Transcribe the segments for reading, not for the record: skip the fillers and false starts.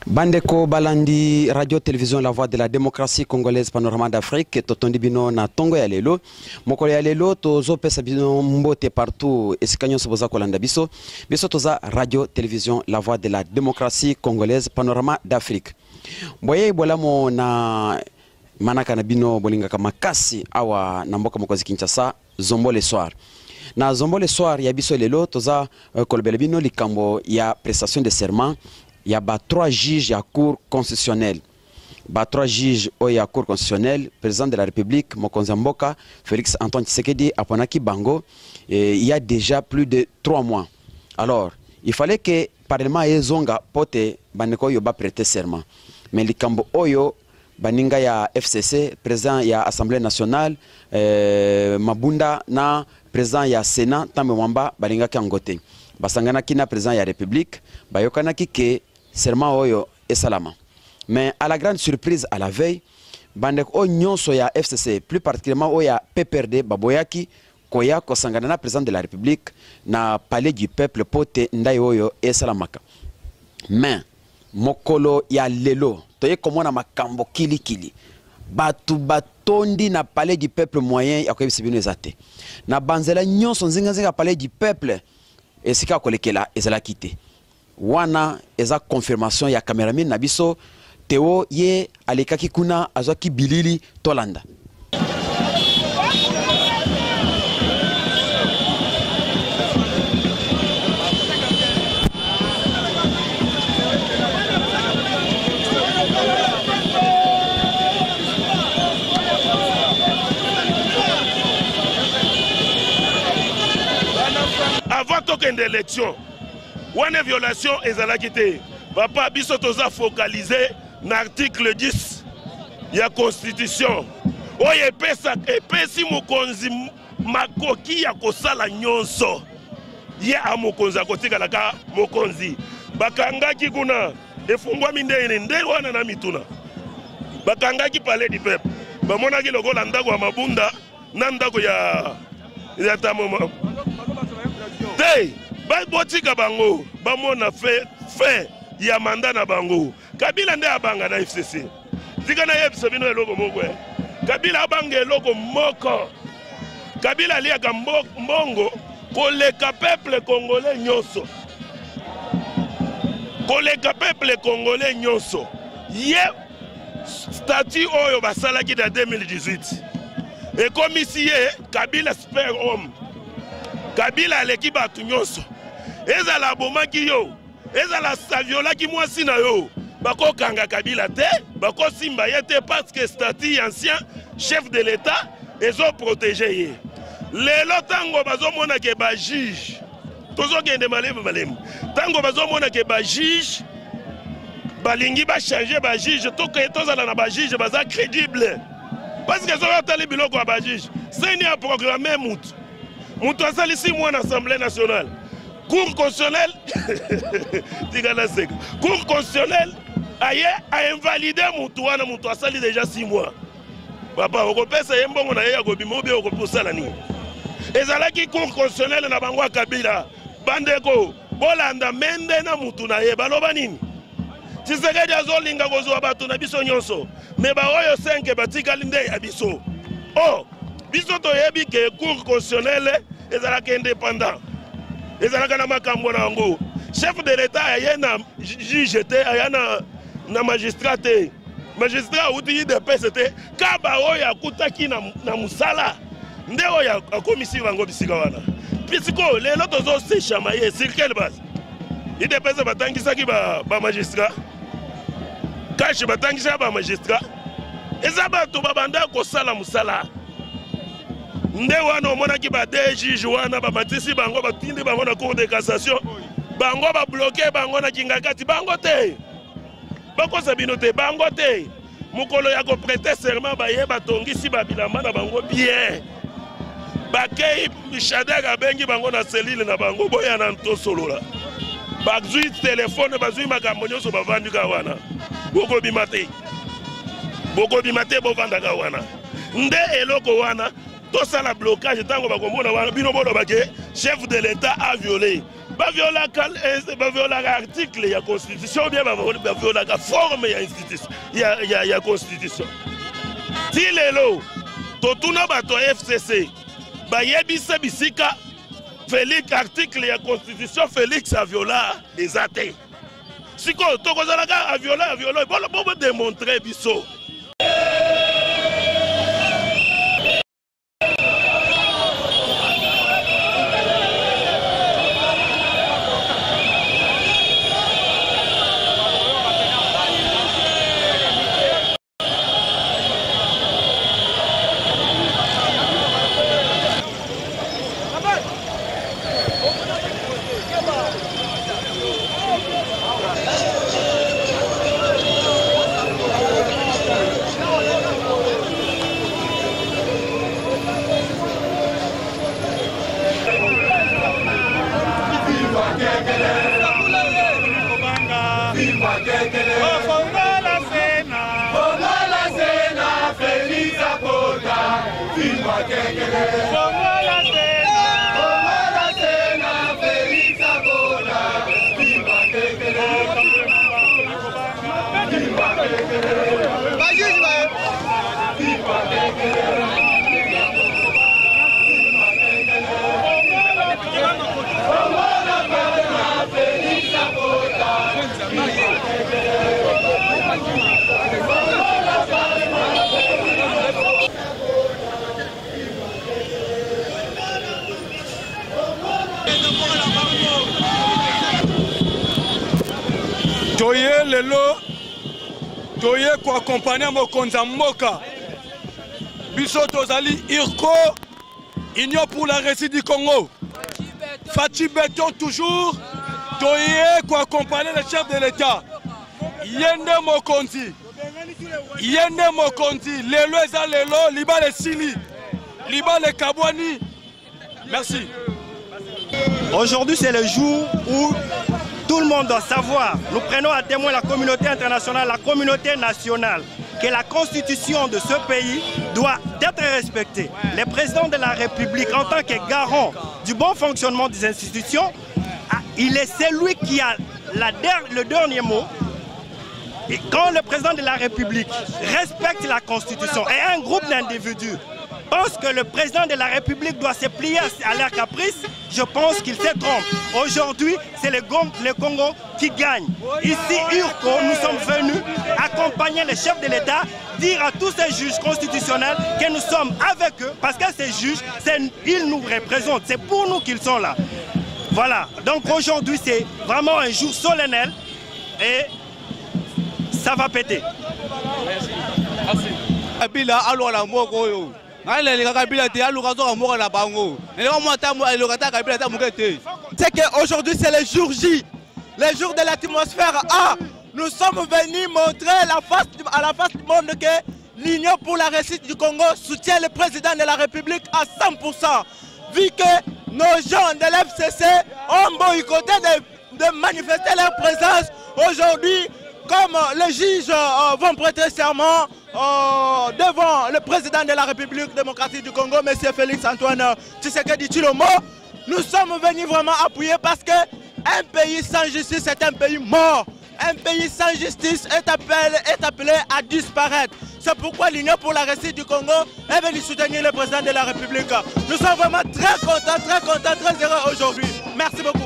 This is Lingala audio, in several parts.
Bandeko Balandi, radio-télévision La Voix de la démocratie congolaise panorama d'Afrique, totondi bino na tongo ya lelo. Mokolo ya lelo tozo pesa bino mbote partout esikanyo soboza kolanda biso. Biso toza radio-télévision La Voix de la démocratie congolaise panorama d'Afrique. Boye bolamo na manaka na bino bolinga makasi awa na mboka mokozi Kinshasa Zombo le soir. Na Zombo le soir ya biso lelo toza kolobela bino likambo ya prestation de serment. Il y a 3 juges à la Cour constitutionnelle. 3 juges à la Cour constitutionnelle, président de la République, Mokonzi Mboka, Félix Antoine Tshisekedi, Aponaki Bango, il y a déjà plus de 3 mois. Alors, il fallait que le Parlement ait zonga pote baneko yoba prêter serment. Mais les Kambo Oyo, baninga ya FCC, président ya Assemblée nationale, Mabunda na président ya Sénat, Tambe Mwamba, baninga kangote. Basangana kina président ya République, bayokana ki serment oyo et salama. Mais à la grande surprise à la veille, bandek o nyonso ya FCC, plus particulièrement o ya PPRD baboyaki koya kosangana na président de la République na palais du peuple pote ndai oyo et salamaka. Mais mokolo ya lelo, toye komona makambo kili kili. Batu batondi na palais du peuple moyen ya koyebisa bino ezate. Na banzela nyonso nzinga palais du peuple et sika kolekela ezala kite. Wana eza confirmation ya cameraman na biso Théo ye alekaki kuna azwaki bilili tolanda. Avant token d'élection, une violation est à la quitter. Papa biso toza focalisé dans l'article 10 de la Constitution. Oye pesa epesi mokonzi makoki ya kosala nyonso. Ye a mokonzi akotika laka mokonzi. Bakangaki kuna efungwami nde wana na mituna. Bakangaki palais du peuple. Bamonaki lokola ndako ya mabunda na ndako ya tamoma. Hey, botika bango, bamona fait ya mandat na bango. Kabila nde abanga na FCC. Tika na yebisa bino eloko moko. Kabila abanga eloko moko. Kabila liaka mbongo koleka peuple congolais nyonso. Koleka peuple congolais nyonso. Ye statut oyo basalaki na 2018. Et comme ici Kabila spare homme. Kabila aleki batu nyonso. Ezala bomaki yo. Ezala saviolaki mwasi na yo. Bako kanga Kabila te. Bako simba ye te parce que statut ancien chef de l'État ezo protéger ye. Lelo tango bazo mona ke ba juge. Tozo kende malemu. Tango bazo mona ke ba juge. Balingi ba changer ba juge. Tozala na ba juge baza crédible. Parce que zo tali biloko ba juge. C'est ni a programmer mutu. Moutou asali 6 mois en Assemblée nationale. Cour constitutionnelle, Cour constitutionnelle a invalidé Moutou asali déjà 6 mois. Papa, on peut se yembongo na ya gobimo bi okopousa la ni. Ezalaki Cour constitutionnelle na bango Kabila. Bandeko, bolanda mende na Moutou na ye baloba nini? Tshisekedi azolinga kozwa batu na biso nyonso. Me ba oyo 5 batikali nde ya biso. Oh, biso toyebi ke Cour constitutionnelle ezalaki indépendant. Ezalaka na makambo na ngo. Chef de l'État aya na juge te aya na magistrat te. Magistrat uti de PCT kaba oyo akutaki na musala. Nde oyo akomisi bango bisika wana. Pisiko lelo tozo se chamaye sur quelle base? IDPS batangisaki ba magistrat. Kashi batangisa ba magistrat. Ezaba to babanda ko sala musala. Nde wana omonaki ba juge wana ba matisi bango batindi bango na Cour de cassation. Bango ba bloquer bango na kingakati bango te. Bako sabino te bango te. Mukolo ya ko prêter serment ba ye batongisi ba bilamba na bango bien. Bakei Shadaka bengi bango na cellule na bango boya na ntosolola. Bazui téléphone bazui makambo nyonso bavandika wana. Boko bimate. Boko bimate bo vandaka wana. Nde eloko wana. Tout ça la blocage, tant qu'on va comprendre, chef de l'État a violé. baviolaka article ya constitution bien baviolaka forme ya institution ya constitution ti lelo totuna bato ya FCC bayebisa bisika Félix article ya constitution Félix aviola eza te sikoyo tokozalaka aviola bo démontrer biso. Toye lelo toye ko accompagner mokonzi mboka biso tozali IRCO Union pour la réussite du Congo Fachi Beton toujours toye ko accompagner le chef de l'État yende mokonzi lelo eza lelo liba le sili liba le kabwani. Merci. Aujourd'hui c'est le jour où tout le monde doit savoir, nous prenons à témoin la communauté internationale, la communauté nationale, que la constitution de ce pays doit être respectée. Le président de la République, en tant que garant du bon fonctionnement des institutions, il est celui qui a le dernier mot. Et quand le président de la République respecte la constitution et un groupe d'individus pense que le président de la République doit se plier à leur caprice, je pense qu'il se trompe. Aujourd'hui, c'est le Congo qui gagne. Ici, IRCO, nous sommes venus accompagner les chefs de l'État, dire à tous ces juges constitutionnels que nous sommes avec eux, parce que ces juges, ils nous représentent, c'est pour nous qu'ils sont là. Voilà, donc aujourd'hui, c'est vraiment un jour solennel et ça va péter. Merci. C'est qu'aujourd'hui c'est le jour J, le jour de l'atmosphère A. Nous sommes venus montrer à la face du monde que l'Union pour la réussite du Congo soutient le président de la République à 100%. Vu que nos gens de l'FCC ont boycotté de manifester leur présence aujourd'hui, comme les juges vont prêter serment devant le président de la République démocratique du Congo, M. Félix Antoine Tshisekedi Tshilombo, nous sommes venus vraiment appuyer parce qu'un pays sans justice est un pays mort. Un pays sans justice est appelé à disparaître. C'est pourquoi l'Union pour la réussite du Congo est venue soutenir le président de la République. Nous sommes vraiment très contents, très heureux aujourd'hui. Merci beaucoup.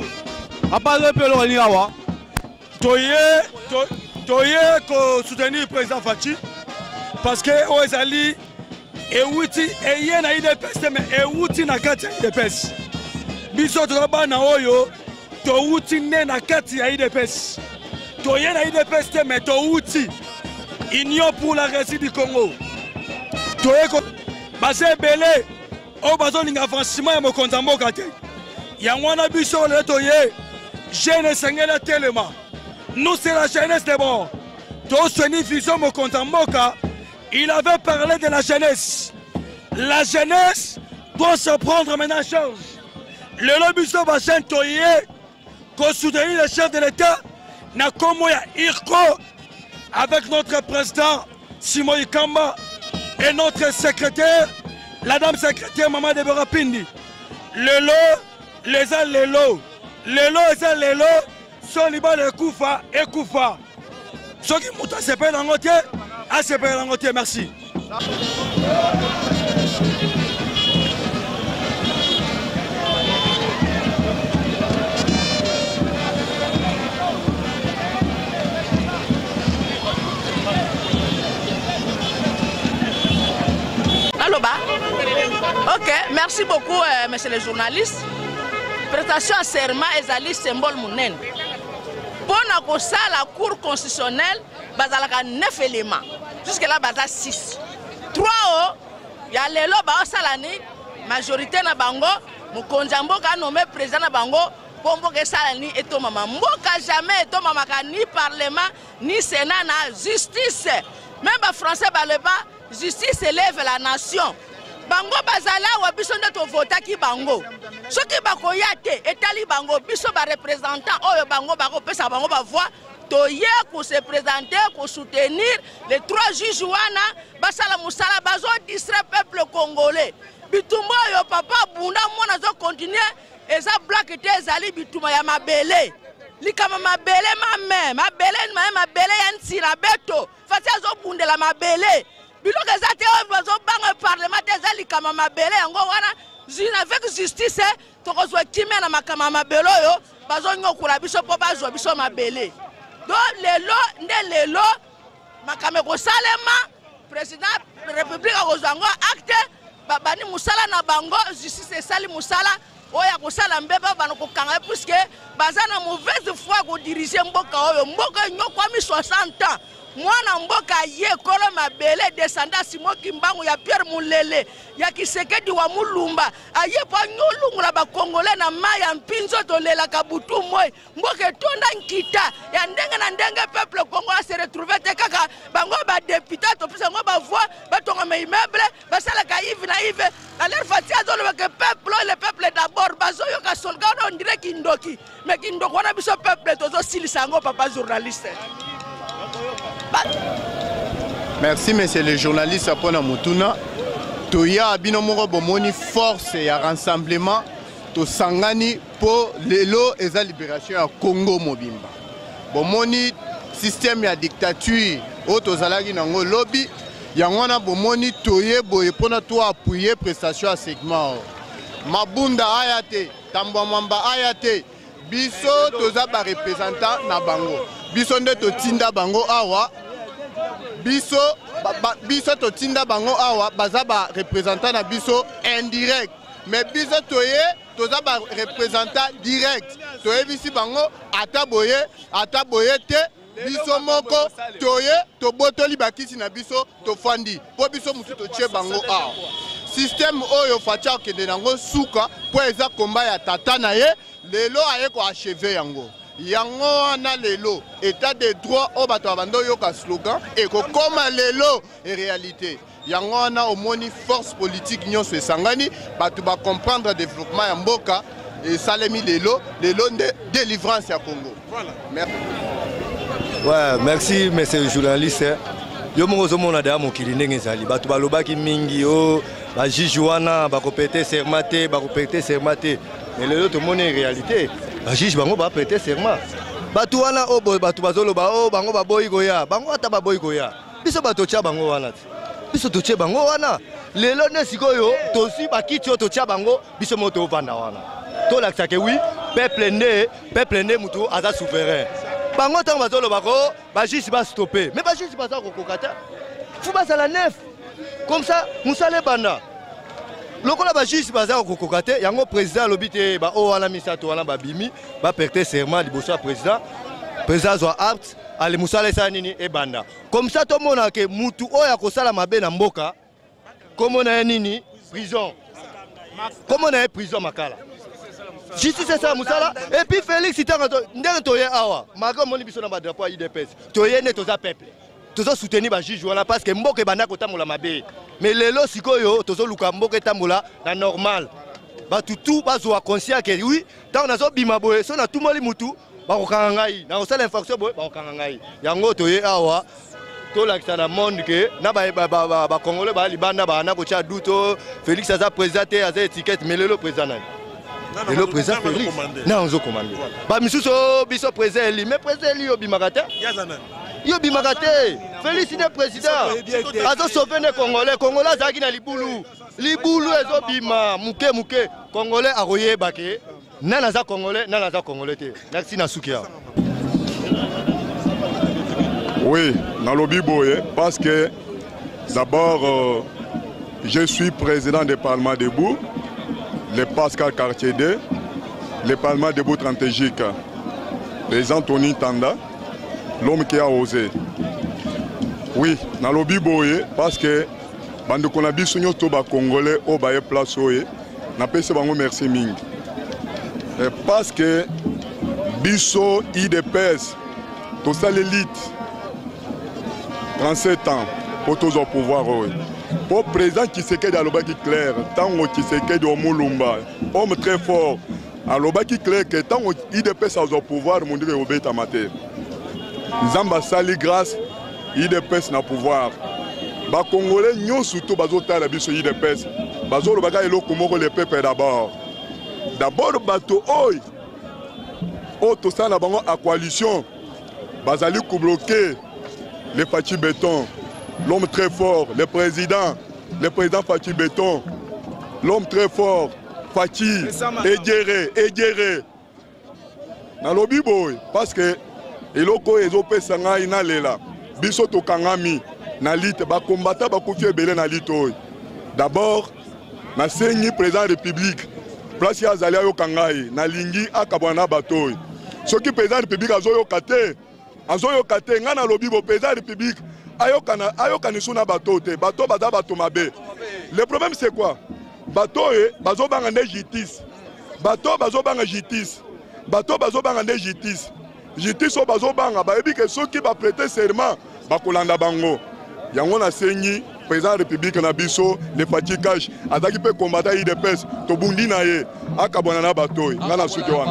Toye ko soutenir le président Fachi parce que Oezali ewuti eye na IDPS mais ewuti na kati ya IDPS biso toba na oyo touti ne na kati ya IDPS toye na IDPS mais touti Union pour la réussite du Congo toye ko base belé o bazolinga franchement ya mokonza mboka te yango na biso le toye jeune sengela tellement. Nous, c'est la jeunesse d'abord. Il avait parlé de la jeunesse. La jeunesse doit se prendre maintenant en charge. Le lobby va s'entoyer qu'on soutenir le chef de l'État. N'a comme IRCO avec notre président Simon Ikamba et notre secrétaire, la dame secrétaire Maman Deborah Pindi. Le lot, les lelo eza lelo so libala ekufa ekufa soki moto asepeli yango te asepeli yango te. Merci. Ok, merci beaucoup, monsieur le journaliste. Prestation à serment ezali symbole monene. Pour la Cour constitutionnelle, bazalaka 9 éléments. Jusque là, baza 6. 3 il y a lelo salani, majorité na bango, mukonja mboka nommé président na bango, pour mboka salani et to mama. Mboka jamais et to mama ni parlement, ni sénat na justice. Même les Français balent pas, justice élève la nation. Bango bazala wa biso ndeto vota ki bango. Soki bakoya te etali bango biso ba représentant oyo bango bako pesa bango ba voix toye ko se présenter ko soutenir les 3 juges wana basala musala bazo distraire peuple congolais. Bitumba yo papa bunda mona zo continuer eza black te ezali bituma ya mabele. Likama mabele mabele ya nsira beto. Fasi azo bundela mabele. Biloka zate bazo banga parlement ezali kama mabele yango wana avec justice tokozwa kimia na makama mabelo yo bazo nyokula biso po bazwa biso mabele. Donc lelo makame ko salema président république akozango acte babani musala na bango justice sali musala oya ko sala mbeba bana ko kanga puisque bazana mauvaise foi ko diriger mboka oyo mboka nyokwa mi 60 ans. Mwana mboka ye kolo mabele descendant Simo Kimbangu ya Pierre Mulele ya Kisekedi wa Mulumba aye pa nyolungula ba Congolais na maya mpinzo tolela kabutu moy mboka tonda nkita ya ndenge na ndenge peuple congolais se retrouver te kaka bango ba député to pisa ngo ba voix ba tonga me immeuble ba sala ka yivi na yive alors fatia zo le peuple d'abord bazo yo ka solga on dirait kindoki mais kindoko wana biso peuple tozo silisa ngo papa journaliste. Merci monsieur le journaliste Apona Mutuna. Toya abinomoro bomoni force et rassemblement to sangani pour lelo et la libération à Congo mobimba. Bomoni système ya dictature auto zalagi nango lobby yangwana bomoni toye boye pona to appuyer prestation à segment. Mabunda ayate, tambamamba ayate. Biso toza ba représentant na bango. Biso nde to tinda bango awa. Biso to tinda bango awa baza ba représentant na biso indirect. Mais biso toye toza ba représentant direct. Toye bisi bango ataboye te biso moko toye to botoli bakisi na biso to fandi. Po biso mutu to tie bango awa. Système oyo facha kende nango suka po eza komba ya tata na ye lelo aye ko achever yango. Yango na lelo état de droit au bato abando yoka slogan et ko koma lelo et réalité. Yango na omoni force politique nyonso esangani bato ba comprendre développement ya mboka et salemi lelo de délivrance ya Congo. Voilà. Merci. Ouais, merci monsieur le journaliste. Yo mongo mona da mokili ndenge zali bato balobaki mingi o ba juge wana ba ko péter sermenté mais lelo to mona réalité. Ba juge bango ba prêter serment. Batu wana o boy batu bazoloba o bango ba boy goya. Bango ata ba boy goya. Biso bato tia bango wana. Biso to tia bango wana. Lelo ne sikoyo to si ba kitio to tia bango biso moto vanda wana. To la ke oui, peuple né mutu aza souverain. Bango tant bazoloba ko ba juge ba stopper. Mais ba juge ba za ko kokata. Fu ba la neuf. Comme ça, musale banda. Lokola ba juge baza ko kokate yango président lobité ba o wana misato wana ba bimi ba prêter serment liboso président zo apte ale musala sa nini e banda comme ça to mona ke mutu oya ko sala mabe na mboka comme na nini prison comme na prison makala justice c'est ça musala et puis Félix Itanga ndenge to ye awa maga moni biso na ba drapeau IDPS to ye ne to za peuple tozo soutenir ba juge wana parce que mboka banda ko tamola mabe mais lelo sikoyo tozo luka mboka tamola na normal ba tout bazo conscient que oui tant on a zo bima boye so na tumoli mutu ba ko kanga ngai na osala infraction boye ba ko kanga ngai yango toye awa to lakisa na monde que na ba congolais ba libanda ba na ko tia duto Félix aza président aza étiquette mais lelo président nani le président Félix na onzo commandé ba misusu biso président eli mais président eli obimaka te yobimaka te Félix ne président azo sauver les Congolais azalaki na libulu ezobima muke Congolais akoyeba ke nana za Congolais te merci na sukia. Oui, nalobi boye parce que d'abord je suis président du Parlement debout, le Pascal Cartier 2, le Parlement debout stratégique, les Anthony Tanda, l'homme qui a osé. Oui, nalobi boye parce que bande qu'on a vu sur nos Congolais au baye place oye, n'a pas bango merci mingi. Parce que biso IDPS, tout ça l'élite, 37 ans pour tous au pouvoir. Pour le président Tshisekedi Alobaki clair, tant que Tshisekedi Omulumba, homme très fort, Alobaki clair que tant que IDPS au pouvoir, mon Dieu, obéit à mater. Zamba sali grâce, IDPS na pouvoir. Ba Congolais nyon surtout bazota la biso IDPS, bazolo baga eloko moko le peuple d'abord. D'abord bato oy. Tout ça na bango à coalition. Bazali ko bloquer le Fachi Béton, l'homme très fort, le président Fachi Béton, l'homme très fort, Fachi, Edjere. Dans le biboy, parce que eloko ezope sanga ina lela, biso to kangami, na lite, ba combattant ba koufi ebele na lite oy. D'abord, na sengi président de la République, place ya zali yo kangai, na lingi akabwana batoy. Ce qui président de la République azoyo kate, azoyo kate ngana lobi bo président de la République ayokana suna bato te bato baza bato mabe. Le problème c'est quoi? Bato bazo banga ne justice. Bato bazo banga justice. Bato bazo banga ne justice. Justice bazo banga ba ebi que ceux qui va prêter serment ba kolanda bango. Yango na senyi président de la République na biso le Fachi Cash azaki pe combattre IDPS to bundi na ye akabona na bato ngana suki wana.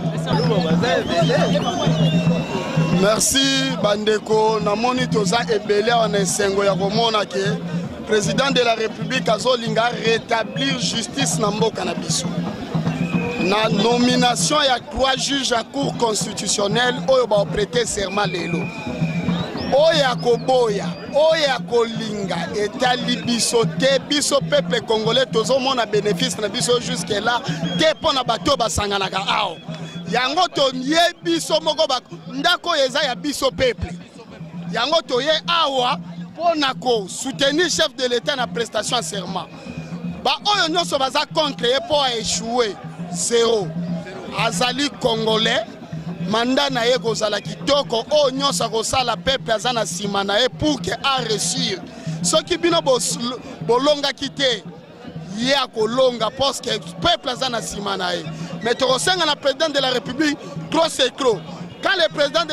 Merci Bandeko, namoni toza ebele en esengo ya komona ke président de la République azolinga rétablir justice na mboka na biso. Na nomination ya 3 juges à cour constitutionnelle oyo ba prêter serment lelo. Oya koboya, oya kolinga etali biso te biso peuple congolais tozomona bénéfice na biso jusque là te pona bato basanganaka awo. Yango to ye biso moko ndako eza ya biso peuple. Yango to ye awa pona ko soutenir chef de l'État na prestation à serment. Ba oyo nyonso baza contre ye po a échouer 0. Azali congolais mandat na ye kozala kitoko o nyonso kosala peuple azana sima na ye pour que a réussir. Soki bino bolonga kite ye akolonga parce que peuple azana sima na ye. Mais tu ressens le président de la République, trop c'est trop. Quand le président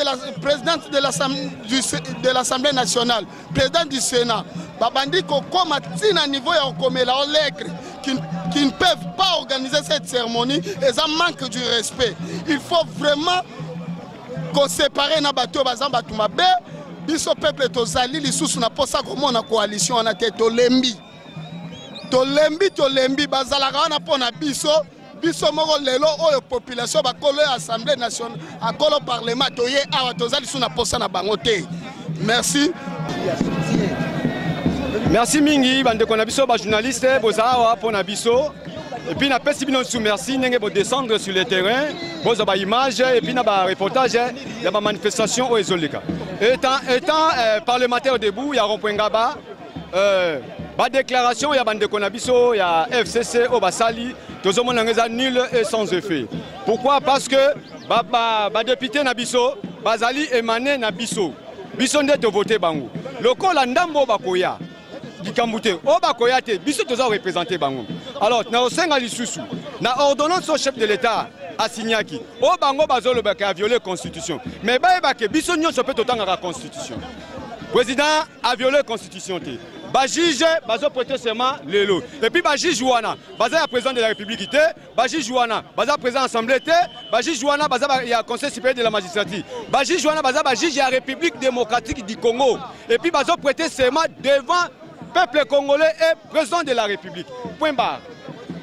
de l'Assemblée nationale, président du Sénat, Babandi comme à niveau qui ne peuvent pas organiser cette cérémonie, et ça manque du respect. Il faut vraiment qu'on sépare na bateau bazamba tumabe, biso peuple tozali lisusu na posa comme na coalition on a tête tolembi bazalaka wana pona biso. Biso moko lelo oyo population bakolo assemblée nationale akolo parlement toye awa tozali suna posa na bango te. Merci. Merci mingi bande ko na biso ba journaliste bozawa pona biso et puis na pesi bino sous merci ndenge bo descendre sur le terrain boza ba image et puis na ba reportage ya ba manifestation au ezolika. Étant parlementaire debout ya Rompwengaba ba déclaration ya bande ko na biso ya FCC au basali tous monde nul et sans effet. Pourquoi? Parce que ba député na biso bazali émané na biso. Biso nde to voter bango. Lokola ndambo bakoya. Dikambute o bakoya te biso toza représenter bango. Alors na osenga lisusu na ordonnance au chef de l'État asignaki. O bango bazolo ba ka violer constitution. Mais ba ke biso nyonso pe totanga la constitution. Président a violé la constitution te. Ba juge bazo prêter serment lelo et puis ba juge wana baza ya président de la République te ba juge wana baza président assemblée te ba juge wana baza ya conseil supérieur de la magistrature ba juge wana baza ba juge ya République démocratique du Congo et puis bazo prêter serment devant peuple congolais et président de la République. Point barre.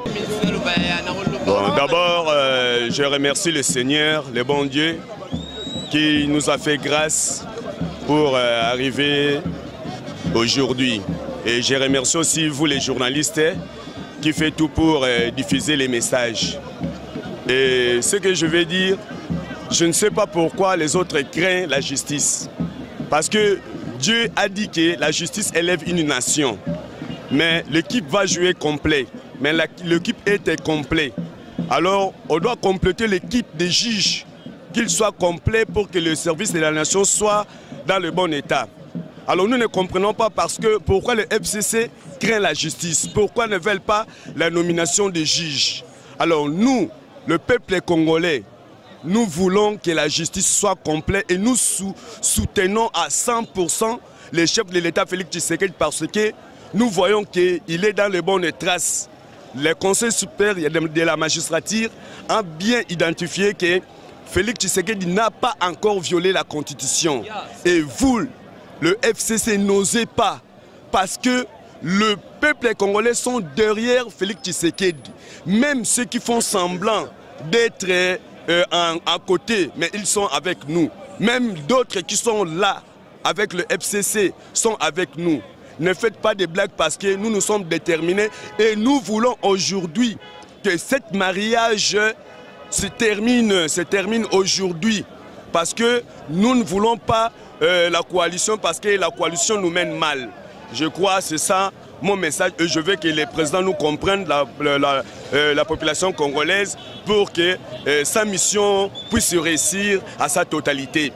Bon, d'abord, je remercie le Seigneur, le bon Dieu, qui nous a fait grâce pour arriver aujourd'hui. Et je remercie aussi vous les journalistes qui font tout pour diffuser les messages. Et ce que je veux dire, je ne sais pas pourquoi les autres craignent la justice. Parce que Dieu a dit que la justice élève une nation. Mais l'équipe va jouer complet. Mais l'équipe est complète. Alors, on doit compléter l'équipe des juges, qu'il soit complet pour que le service de la nation soit dans le bon état. Alors, nous ne comprenons pas pourquoi le FCC craint la justice, pourquoi ne veulent pas la nomination des juges. Alors, nous, le peuple congolais, nous voulons que la justice soit complète et nous soutenons à 100% le chef de l'État Félix Tshisekedi parce que nous voyons qu'il est dans les bonnes traces. Le Conseil supérieur de la magistrature a bien identifié que Félix Tshisekedi n'a pas encore violé la Constitution. Et vous, le FCC, n'osez pas parce que le peuple congolais sont derrière Félix Tshisekedi. Même ceux qui font semblant d'être à côté, mais ils sont avec nous. Même d'autres qui sont là avec le FCC sont avec nous. Ne faites pas de blagues parce que nous sommes déterminés et nous voulons aujourd'hui que ce mariage se termine aujourd'hui. Parce que nous ne voulons pas la coalition parce que la coalition nous mène mal. Je crois que c'est ça mon message et je veux que les présidents nous comprennent, la population congolaise, pour que sa mission puisse réussir à sa totalité.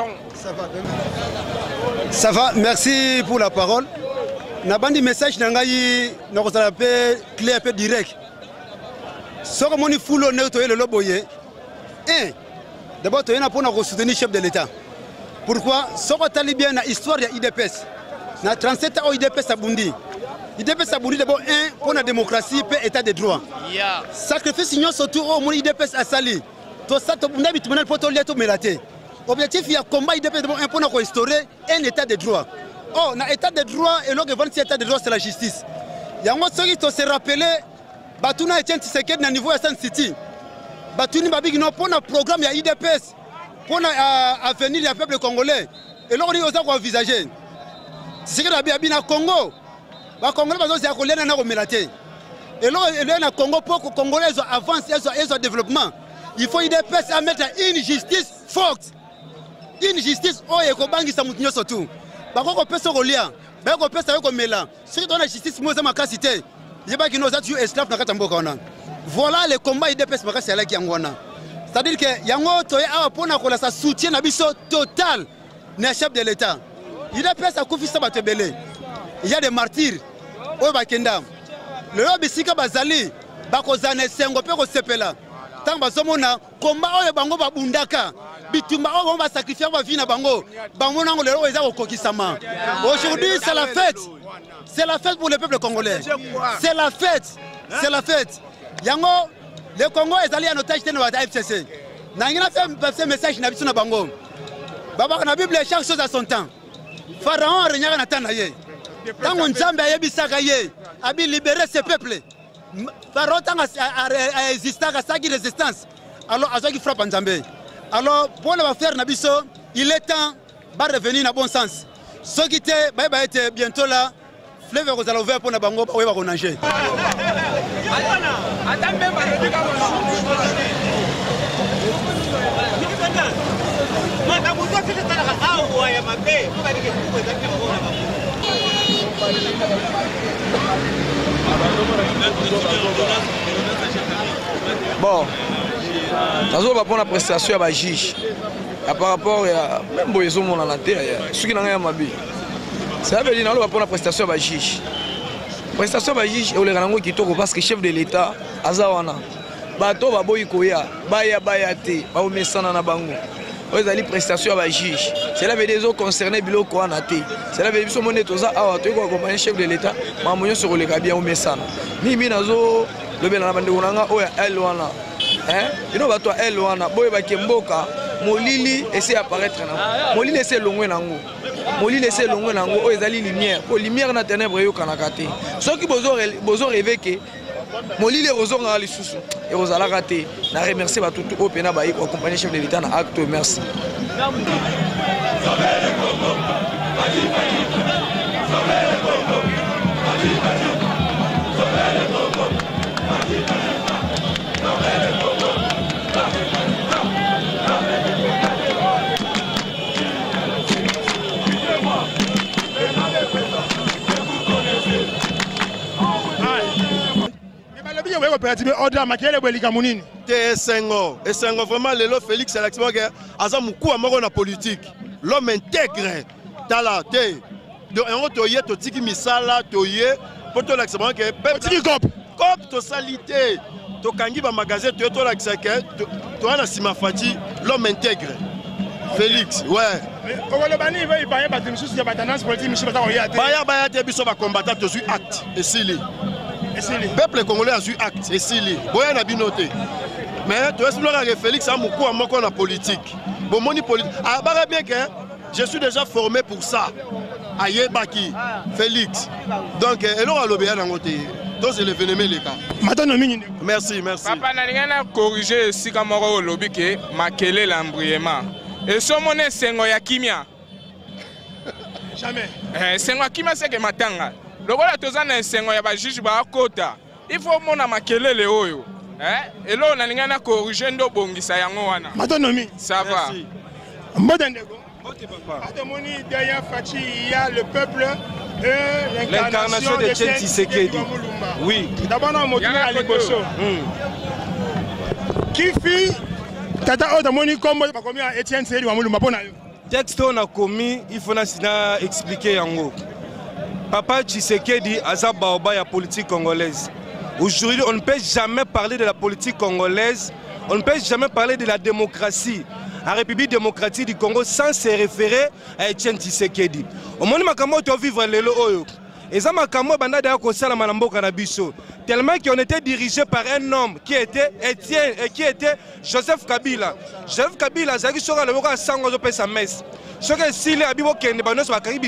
Ça va, merci pour la parole. Nabandi message nangai nakozala pe clair pe direct. Soko moni fulo ne to le loboye. D'abord to yena pona ko soutenir chef de l'État. Pourquoi? Soko tali bien na histoire ya IDPS. Na 37 ans IDPS abundi. IDPS abundi d'abord pour la démocratie pe état de droit. Sacrifice signon surtout au moni IDPS asali. To ça to bunda bitumana poto leto melate. Objectif ya combat IDPS d'abord pour na ko instaurer un état de droit. Oh, dans l'état de droit, et l'on état de droit, c'est la justice. Il y a un autre qui se rappelle, Batouna et Tshisekedi na niveau de San City. Batouni Babig non pour un programme ya IDPS pour avenir du peuple congolais. Et là on dit aux gens envisager. Tshisekedi a bien Congo. Ba Congolais bazo ya kolena na komelate. Et là na Congo pour que Congolais avancent et développement. Il faut IDPS à mettre une justice forte. Une justice oh et ko bangisa mutinyo surtout. Bako pesa kolia, bako pesa yoko mela. Si on a justice moza makasité, yeba ki noza tu esclave na kata mboka wana. Voilà le combat IDPS makasi ala ki yangwana. C'est-à-dire que yango toye awa pona kola sa soutien na biso total na chef de l'État. IDPS a kufisa batebele. Il y a des martyrs o bakenda. Le bisika bazali bako zane sengo pe ko sepela. Tant bazomona combat oyo bango babundaka. Aujourd'hui, c'est la fête. C'est la fête pour le peuple congolais. C'est la fête. C'est la fête. Yango, le Congo est allé en otage de la FCC. N'a fait un message dans la Bango. Baba na Bible chaque chose à son temps. Pharaon régna na tanaye. Tant on jambe a yebisaka ye, a bien libérer ce peuple. Pharaon a existé à sa résistance. Alors, à ce qui frappe en Zambé. Alors, pour le faire Nabiso, il est temps de revenir dans le bon sens. Ceux qui étaient bientôt là, fleuve vous allez ouvrir pour la bango, on va renager. Bon. Nous avons la prestation à la juge. Par rapport à même Boyezo mon la terre, ce qui n'a rien à ma vie. Ça veut dire que nous avons la prestation à la juge. Prestation à la juge, et le qui toque parce que chef de l'État, Azawana, Bato Baboy Koya, Baya Bayate, Baomesana Nabango. Vous avez prestation à la juge. C'est là que les autres concernés Bilo Kouanate. C'est là que les autres toza awa to ko accompagner chef de l'État, mamonyo sur le Gabia Omesana. Ni minazo le bela na bande onanga oya elwana. Il y a toi elwana boy bakemboka molili essaie apparaître na molili essaie longwe nango molili essaie longwe nango o ezali lumière ko lumière na ténèbres yo kanakate ceux qui bozo rêver que molili ekozonga lisusu ekozalaka te. Na remercier batutu oyo pena bayi koaccompagner chef de l'État na acte. Merci. Esengo vraiment lelo Félix Alexis aza mukua moko na politique. L'homme intègre tala te. Donc on toye to tiki misala toye poto l'accent que tiki cop to salité to kangi ba magasin to l'accent que to ana sima fati l'homme intègre. Félix, ouais. Baya te biso ba combattant to suis acte et sili. Le peuple congolais a eu acte et sili. Boya na binoté. Mais tu expliques que Félix a beaucoup à moi qu'on a politique. Bon, mon politique. Ah, bah, bien que je suis déjà formé pour ça. Aïe, Baki, Félix. Donc, et là, le bien dans côté. Donc, c'est le phénomène, les gars. Merci, merci. Papa, n'a a corrigé si Kamoro lobby que Makele l'embrayement. Et ce mon est Sengo Yakimia. Jamais. Sengo Yakimia, c'est que Matanga. Le voilà, tous les Sengo Yabajish Bakota. Il faut mon Makele le Oyo. Et là, on a corrigé nos bongisa yangoana. Matonomi. Ça va. Mbodendego. Derrière Fachi, il y a le peuple et l'incarnation de Etienne Tshisekedi. Oui. D'abord, on a montré à Liboso. Qui fit Tata Odamoni comme Etienne Tshisekedi Wamuluma. Texte on a commis, il faut expliquer yango. Papa Tshisekedi aza baoba ya politique congolaise. Aujourd'hui, on ne peut jamais parler de la politique congolaise, on ne peut jamais parler de la démocratie, la République démocratique du Congo sans se référer à Etienne Tshisekedi. Au moment où on vivre le oyo, et ça makamo banda de akosala malamboka na biso, tellement qu'on était dirigé par un homme qui était Etienne et qui était Joseph Kabila. Joseph Kabila, zaki sora le boka sango zo pesa messe. Ce que si les habitants qui ne sont pas caribis,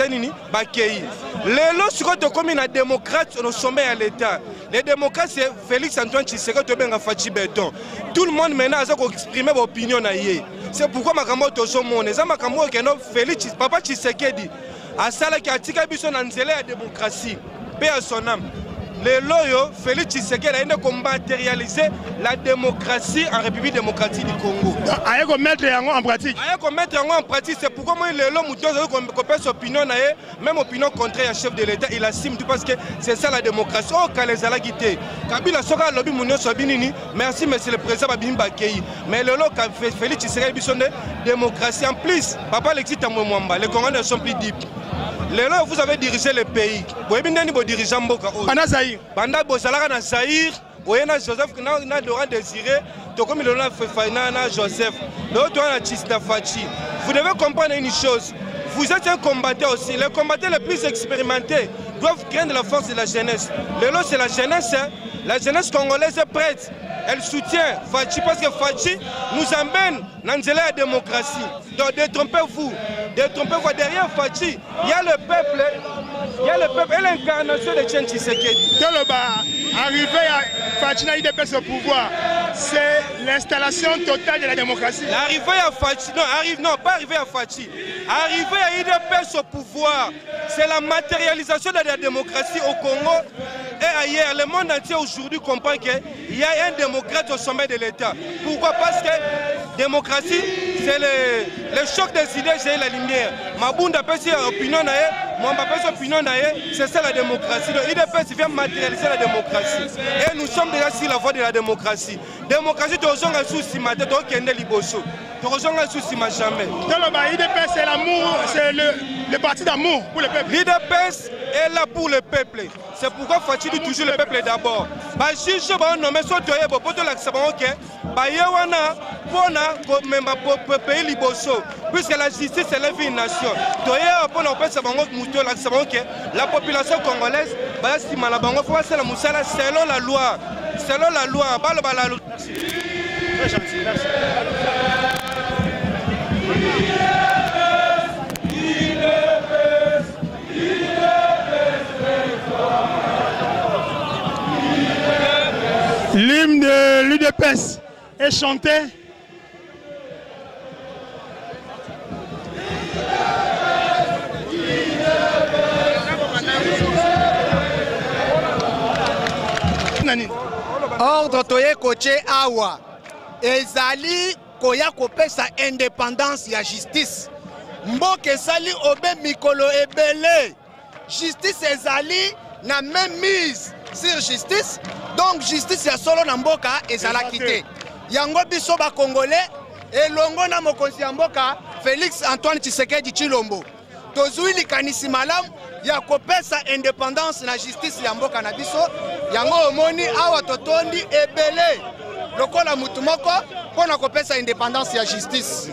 les lots sur le commun à démocrate au sommet à l'État. Les démocrates, c'est Félix Antoine Tshisekedi qui Fachi Béton. Tout le monde maintenant a exprimé son opinion. C'est pourquoi Makamoto Somon, les Amakamoto qui ont Félix Papa Tshisekedi, à Sala qui a tiré la démocratie, paix à son âme. Les loyaux, Félix Tshisekedi a matérialisé la démocratie en République démocratique du Congo. Il faut mettre en pratique. Il faut mettre en pratique. C'est pourquoi moi, les loyaux, son opinion, même opinion contraire à chef de l'État, il assume tout parce que c'est ça la démocratie. Oh, Kalezala Guité. Kabila Soka Lobby Mounio Sobinini, merci, monsieur le président Babim Bakei. Mais le loyaux, Félix Tshisekedi, sont de démocratie. En plus, Papa Alexis Tamouamba, les Congolais sont plus deep. Là, vous avez dirigé le pays. Vous avez dirigé Mboka. Banda Zahir. Banda Bozalaka na Zahir. Vous avez Joseph, na Laurent Désiré. Comme il a fait na Joseph. L'autre, on a Tchista Fachi. Vous devez comprendre une chose. Vous êtes un combattant aussi. Les combattants les plus expérimentés doivent craindre la force de la jeunesse. Là, c'est la jeunesse. La jeunesse congolaise est prête. Elle soutient Fachi parce que Fachi nous amène dans la démocratie. Donc détrompez-vous. Détrompez-vous. Derrière Fachi, il y a le peuple. Il y a le peuple et l'incarnation de Etienne Tshisekedi. Arriver à Fachi n'a pas ce pouvoir. C'est l'installation totale de la démocratie. Arriver à Fachi, non, pas arriver à Fachi. Arriver à IDPS au pouvoir, c'est la matérialisation de la démocratie au Congo et ailleurs. Le monde entier aujourd'hui comprend qu'il y a un démocrate au sommet de l'État. Pourquoi? Parce que démocratie, c'est le choc des idées, c'est la lumière. Mabunda peut dire opinion, c'est ça la démocratie. Donc IDPS vient matérialiser la démocratie. Et nous sommes déjà sur la voie de la démocratie. Démocratie, tu as un souci, tu as un liboso. Tu as un souci, jamais. IDPS, c'est l'amour, c'est le parti d'amour pour le peuple. L'IDPS est là pour le peuple. C'est pourquoi faut-il toujours le peuple d'abord. Puisque la justice élève une nation. La population congolaise selon la loi. Selon la loi. Très gentil, merci. UDPS et chanter. Ordre toye koche awa ezali koya kopesa indépendance ya justice mboka esali obe mikolo ebele justice ezali na même mise sur justice donc justice ya solo na mboka ezalaki te yango biso ba congolais elongo na mokonzi ya mboka Félix Antoine Tshisekedi Tshilombo tozwi likanisi malamu ya kopesa indépendance na justice ya mboka na biso yango omoni awa totondi ebele lokola mutu moko mpona kopesa indépendance ya justice.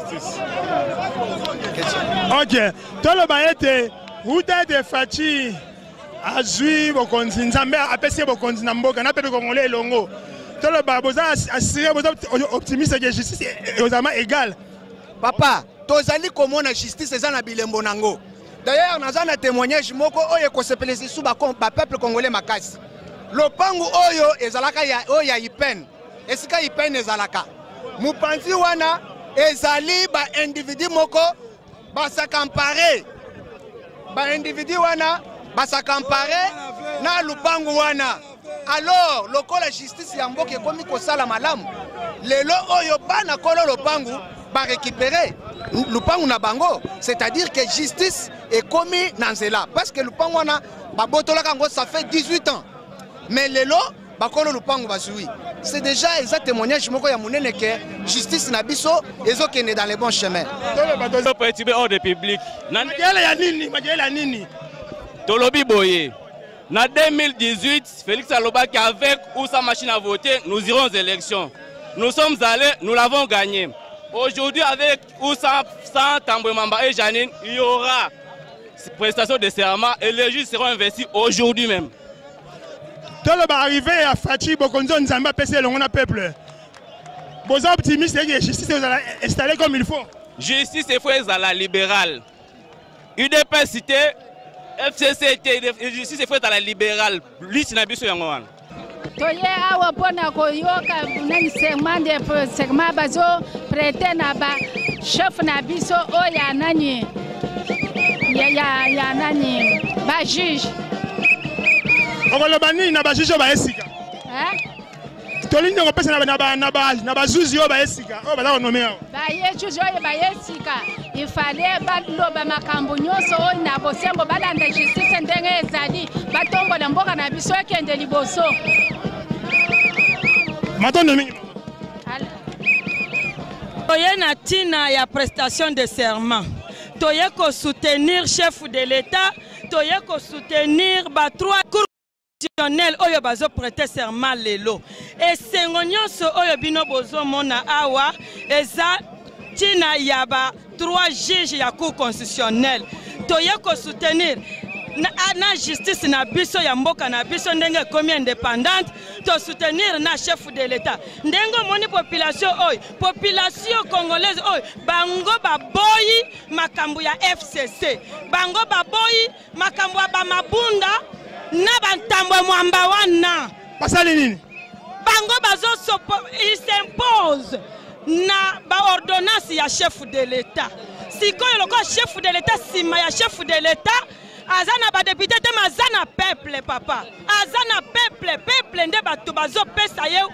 Ok, toloba ete Ruta de Fachi azwi bokonzi nzambe apesi bokonzi na mboka na pepe congolais elongo toloba boza assuré boza optimiste que justice ozama égal. Papa tozali komona justice eza na bilembo nango. D'ailleurs, nous avons un témoignage moko oyo kosepelesi sous ba peuple congolais makasi. Lopangu oyo ezalaka ya oya ipen. Esika ipen ezalaka. Mupanzi wana ezali ba individu moko basakampare. Ba individu wana basakampare na lupangu wana. Alors, lokola justice ya mboka ekomi kosala malamu. Lelo oyo bana kolo lopangu ba récupérer lupangu na bango, c'est-à-dire que justice est commis dans cela parce que lupangu wana babotola kango ça fait 18 ans mais lelo bakolo lupangu bazui c'est déjà un témoignage moko ya munene que justice na biso ezokende dans les bons chemins pour être hors de public ya nini tolobi boye na 2018 Félix alobaki avec ou sa machine à voter nous irons aux élections nous sommes allés nous l'avons gagné. Aujourd'hui, avec ou sans Tambwe Mamba et Janine, il y aura prestation de serment et les juges seront investis aujourd'hui même. Tout le monde arrivé à Fachi, Bokonzo, Nzamba, PC, le peuple. Vous êtes optimiste et justice est installée comme il faut. Justice est faite à la libérale. UDP cité, FCC, justice est faite à la libérale. Liste na biso yangoan. Toye awa pona koyoka nani segment bazo prêter na ba chef na biso oya nani ya nani ba juge okoloba nini na ba juge ba esika tolingi kopesa na ba juge yo ba esika oyo baza konome awa ba ye juge oyo ba esika ifale baloba makambo nyonso oyo na bosembo balanda justice ndenge ezali batongola mboka na biso ekende liboso. Toye na tina ya prestation de serment. Toye ko soutenir chef de l'État, toye ko soutenir ba trois cours constitutionnels oyo bazo prêter serment lelo. Et sengonyoso oyo bino bozo mona awa eza tina ya ba trois juges ya cour constitutionnel. Toye ko soutenir na justice na biso ya mboka na biso ndenge komi indépendante to soutenir na chef de l'État ndenge moni population congolaise oy bango baboyi makambo ya FCC bango baboyi makambo ya bamabunda na bantambo mwamba wana pasali nini bango bazo il s'impose na ba ordonnance ya chef de l'État sikoyo loko chef de l'État sima ya chef de l'État azana ba député te mazana peuple papa azana peuple nde bato bazopesa ye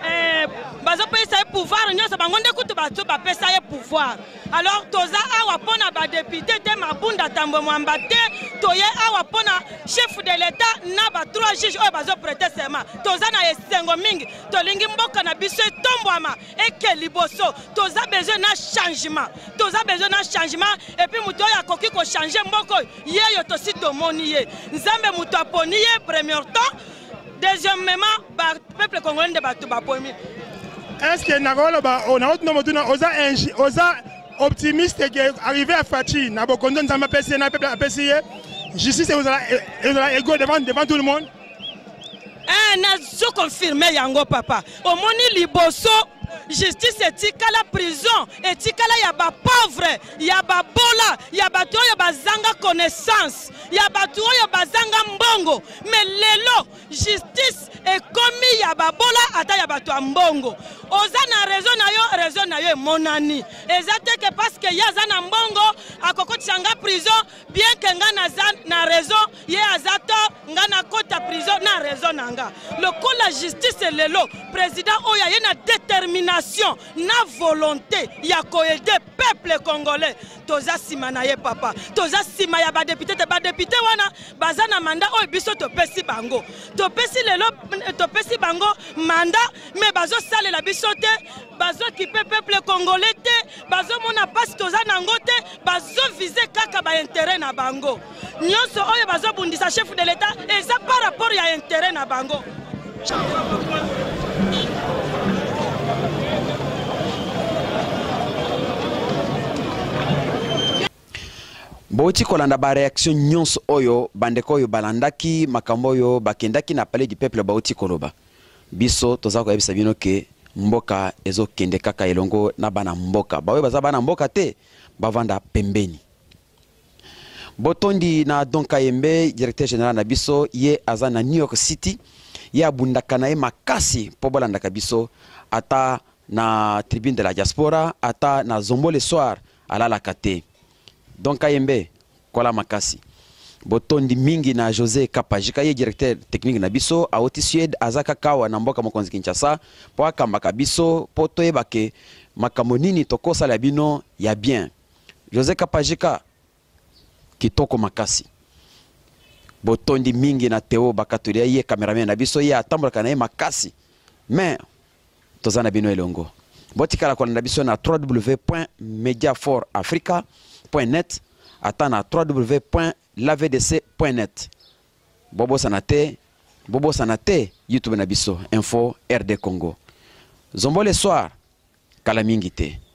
pouvoir nyonso bango nde kutu bato bapesa ye pouvoir alors toza awa pona ba député te mabunda tambo mwamba te toye awa pona chef de l'État na ba trois juges oyo bazoprêter serment toza na esengo mingi tolingi mboka na biso etombwama eke liboso toza besoin na changement et puis muto oyo akoki kochange mboka yeyo tosi tomoni ye nzambe muto aponi ye premier temps deuxièmement ba peuple congolais de bato bapomi. Est-ce que nakoloba ona otno motuna oza optimiste que arrivé à Fachi na bokondo nzamba pesi na peuple apesi ye justice ezala égaux devant tout le monde. Na zo confirmer yango papa omoni liboso justice etikala prison etikala ya pauvre ya bola ya bato oyo bazanga connaissance ya bato oyo bazanga mbongo mais lelo justice ekomi ya bola ata ya bato ya mbongo oza na raison na yo emonani eza te ke parce que ye aza na mbongo akokotisa prison bien que nga na raison ye aza to nga na kota prison na raison na nga lokola justice lelo président oyo aye na détermination na volonté ya koaider peuple congolais toza sima na ye papa toza sima ya badepute te badepute wana baza na mandat oyo biso topesi bango topesi bango mandat mais bazosalela biso te bazokipe peuple congolais te bazomona pasi toza nango te bazovize kaka baintérêt na bango nyonso oyo bazobundisa chef de l'état eza par rapport ya intérêt na bango. Boti kolanda ba réaction nyonso oyo bandeko oyo balandaki makambo oyo bakendaki na palais du peuple bauti koloba biso toza ko yebisa bino ke mboka ezo kende kaka elongo na bana mboka bawe baza bana mboka te bavanda pembeni botondi na Donka Yembe directeur général na biso ye aza na New York City ye abundaka na ye makasi po bolandaka biso ata na tribune de la diaspora ata na Zombo le soir alalaka te. Donka Yembe kola makasi botondi mingi na José Kapajika ye directeur technique na biso aoti Suède azaka kawa na mboka mokonzi Kinshasa po akambaka biso po toyebake makambo nini tokosala bino ya bien. José Kapajika kitoko makasi botondi mingi na Théo Bakatulia ye cameraman na biso ye atambolaka na ye makasi mais tozana bino elongo botikala kwa na biso na www.mediafortafrica.net ata na www.lavdc.net bobo sanate YouTube na biso info RD Congo Zombo le soir kala mingi te